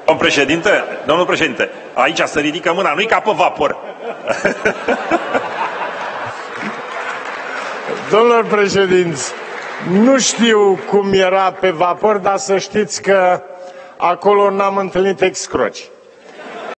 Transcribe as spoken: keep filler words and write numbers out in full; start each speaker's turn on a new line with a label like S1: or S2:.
S1: Domnul președinte, domnul președinte, aici să ridică mâna, nu-i ca pe vapor.
S2: Domnilor președinți, nu știu cum era pe vapor, dar să știți că acolo n-am întâlnit excroci.